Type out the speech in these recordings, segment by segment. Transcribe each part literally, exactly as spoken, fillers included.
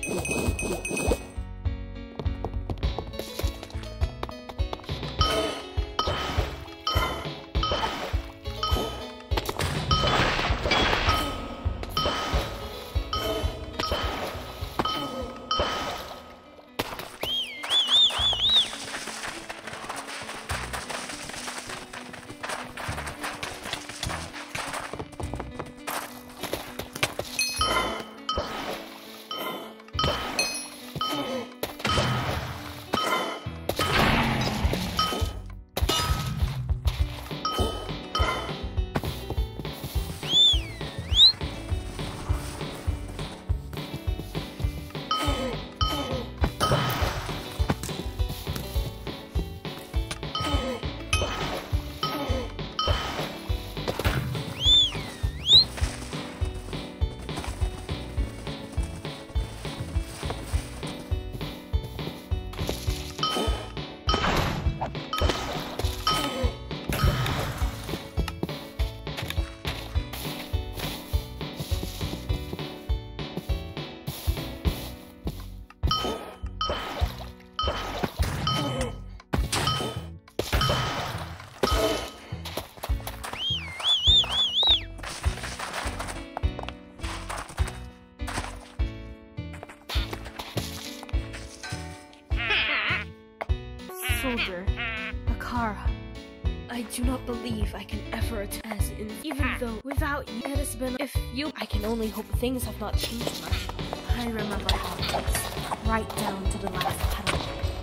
Soldier, Akara, I do not believe I can ever attend as in, even though without you, it has been, if you, I can only hope things have not changed much. I remember how it was, right down to the last petal.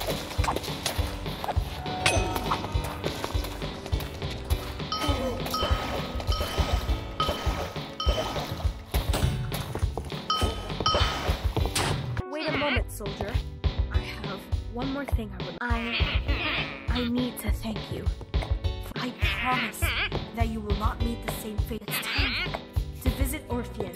Wait a moment, soldier. I have one more thing I would. I. I need to thank you. I promise that you will not meet the same fate. It's time to visit Orpheon.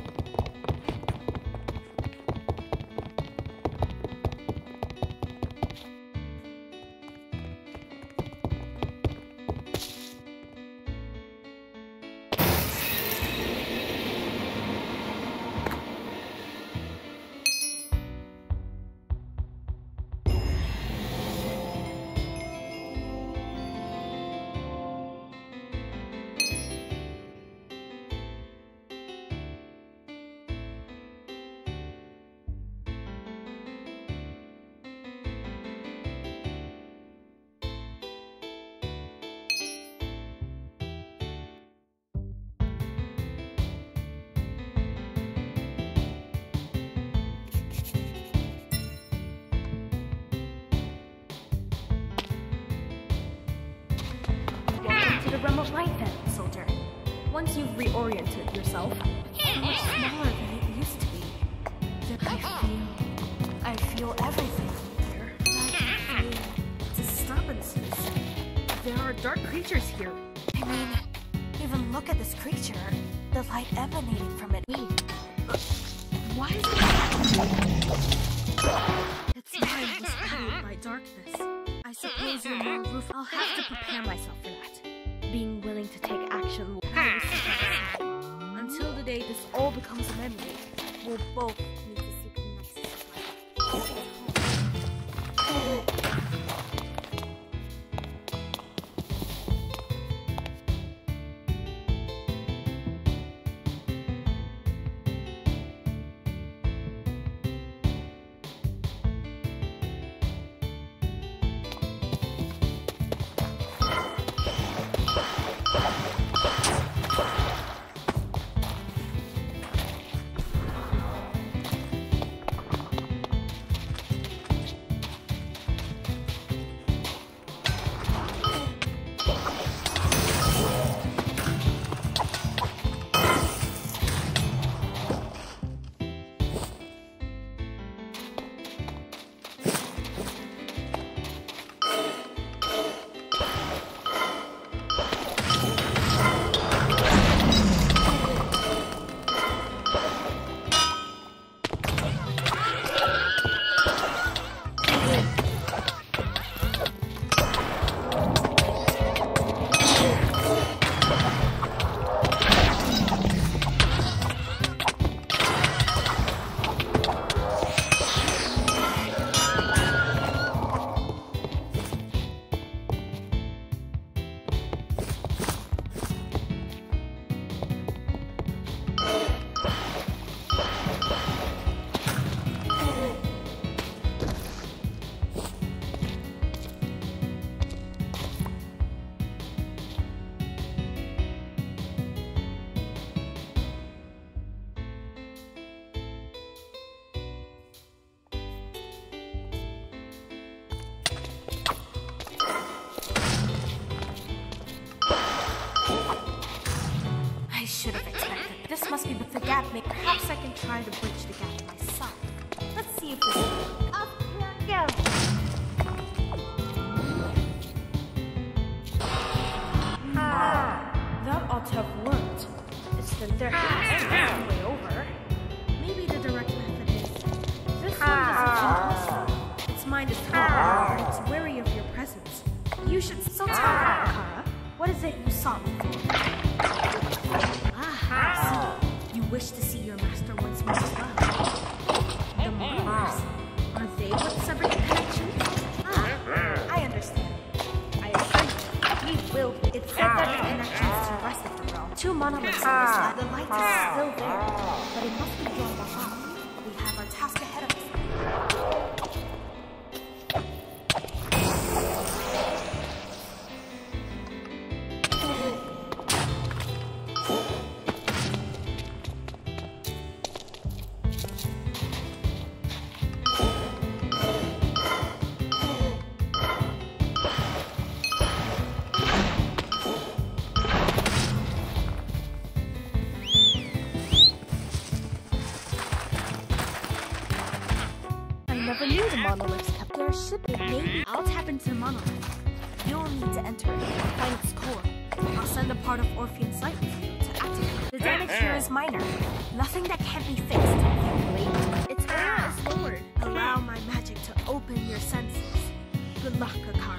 The realm of light then, soldier. Once you've reoriented yourself, it's much smaller than it used to be. I feel... I feel everything here. I feel disturbances. There are dark creatures here. I mean, even look at this creature. The light emanating from it. Wait, uh, why is it... Its mind was fueled by darkness. I suppose you're more roof. I'll have to prepare myself for that. Being willing to take action will until the day this all becomes a memory, we'll both need to seek the nexus of life. gap may perhaps I can try to bridge the gap myself. Let's see if this will work. Up you go. Ah, that ought to have worked. It's that there has to be a way over. Maybe the direct method is this one doesn't seem possible. Its mind is small, but it's wary of your presence. You should still tell her, Kara. What is it you sought me for? Ah, I see. You wish to see your master once more as well. The monoliths. Are they what severed the connection? Ah, I understand. I agree. We will. It said that the connections to the rest of the realm. Two monoliths on the side. The light is still there, but it must be drawn back up. We have our task ahead of us. Never knew the monoliths kept their ship. Maybe I'll tap into the monolith. You'll need to enter it and find its core. I'll send a part of Orphean's light with you to activate. The damage here is minor. Nothing that can't be fixed. Thankfully, its aura is lowered. Allow my magic to open your senses. Good luck, Akara.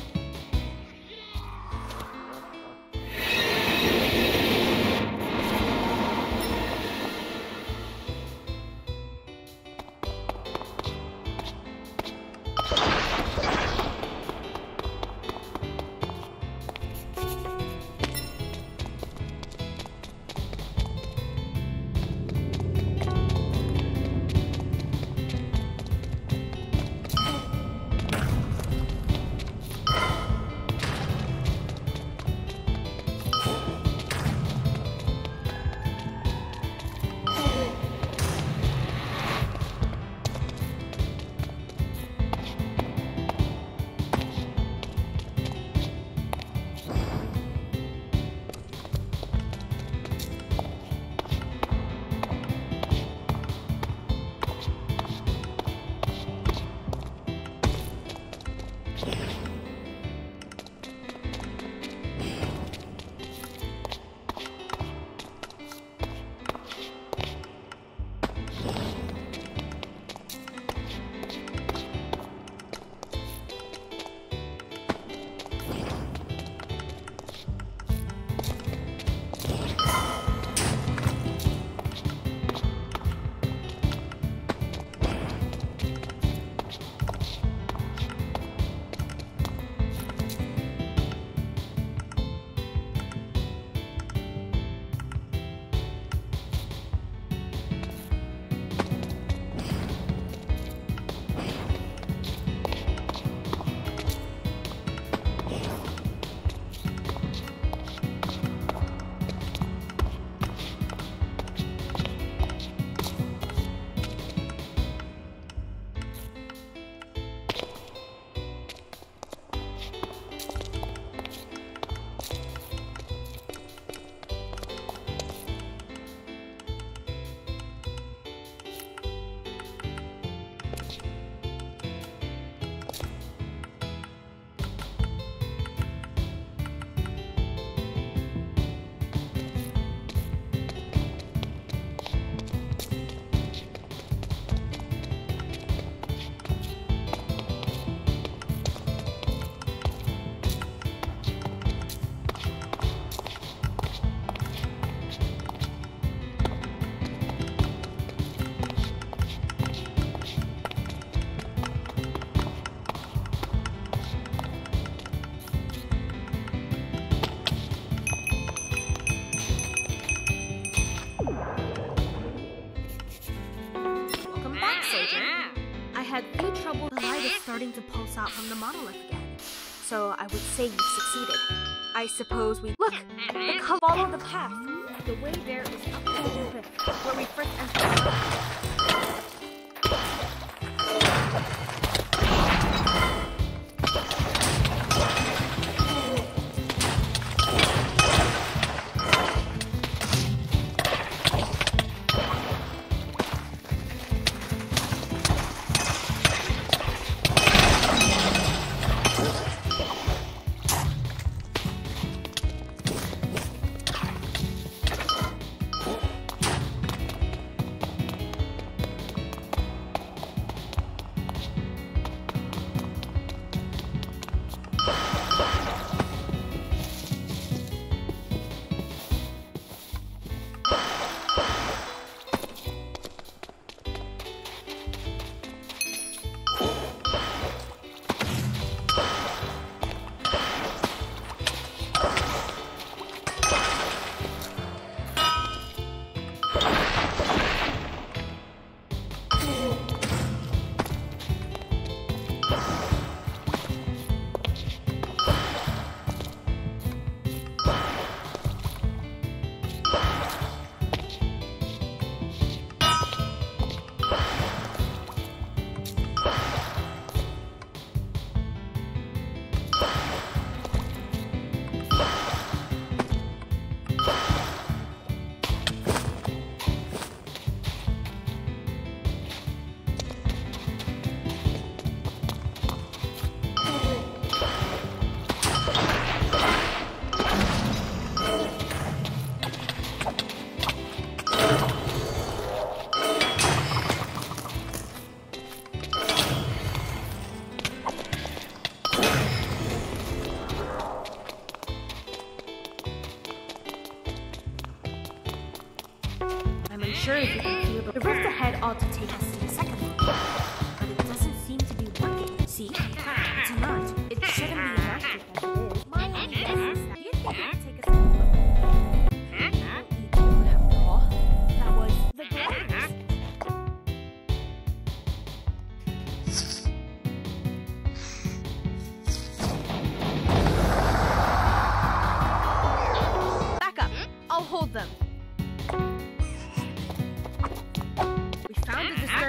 had few trouble. The light is starting to pulse out from the monolith again. So I would say you've succeeded. I suppose we... Look! The color... Follow the path. The way there is up to the rift, where we first entered the monolith.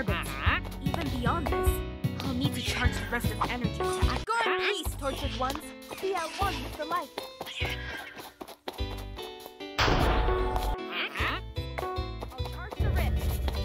disturbance. Even beyond this, I'll need to charge the rest of energy to act. Guard, please, tortured ones! Be at one with the light. I'll charge the rib.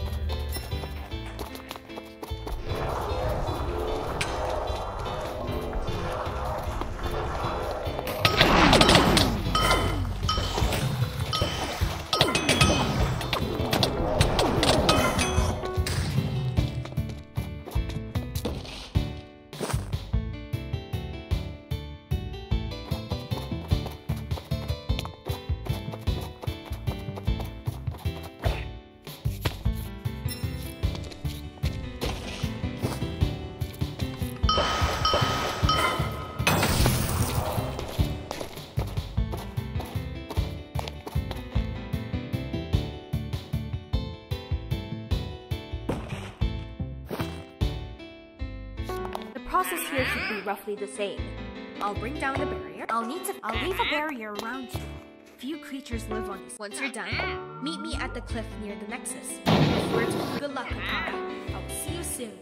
The process here should be roughly the same. I'll bring down the barrier. I'll need to- I'll leave a barrier around you. Few creatures live on these. Once you're done, meet me at the cliff near the Nexus. Good luck, Katara. I will see you soon.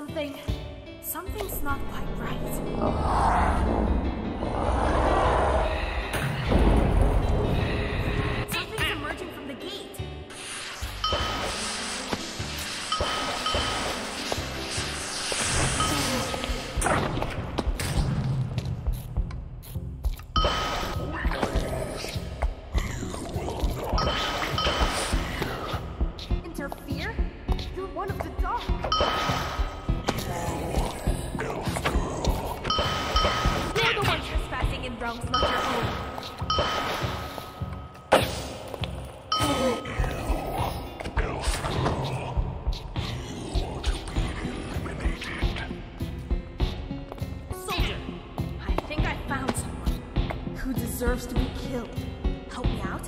Something... Something's not quite right. Something's emerging from the gate. Interfere? You're one of the dark. You're the one trespassing in realms not your own. Soldier, I think I found someone who deserves to be killed. Help me out?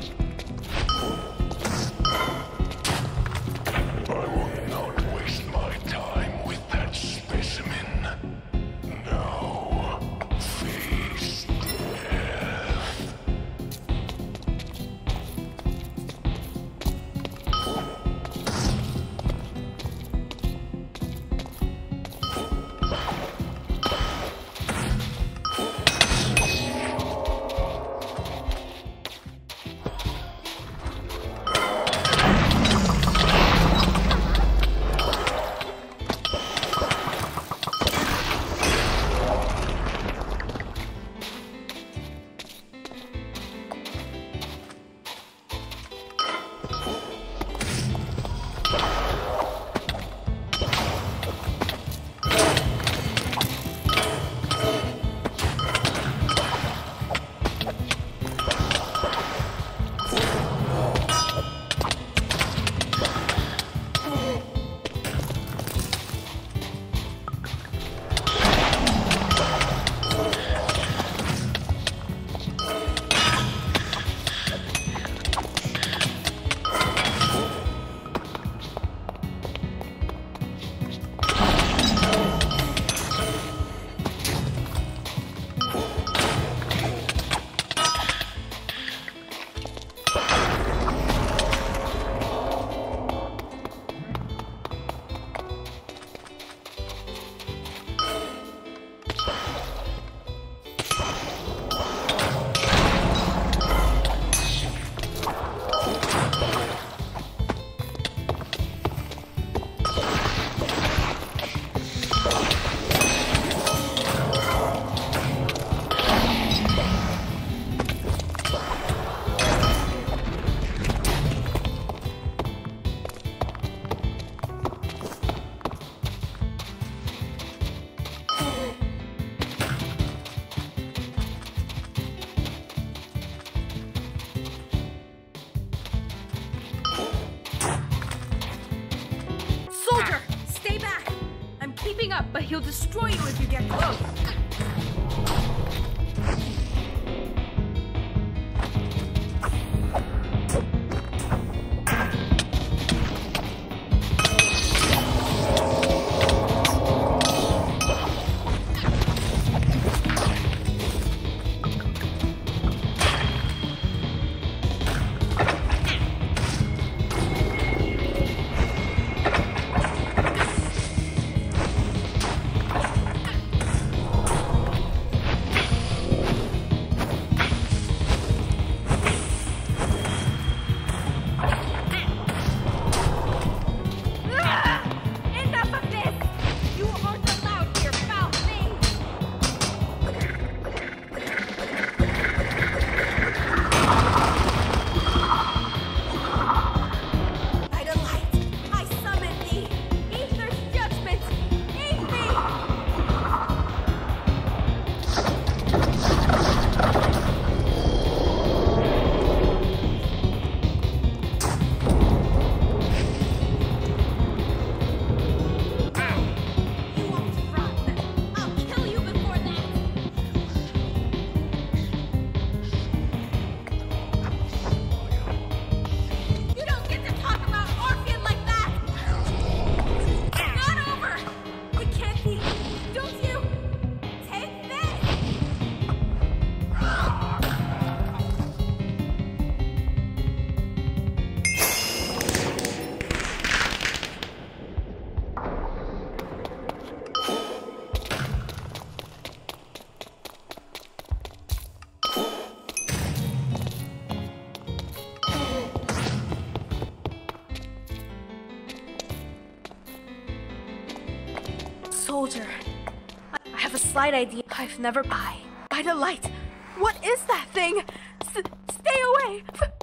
Soldier, stay back! I'm keeping up, but he'll destroy you if you get close. Soldier, I have a slight idea. I've never... By, by the light. What is that thing? S stay away!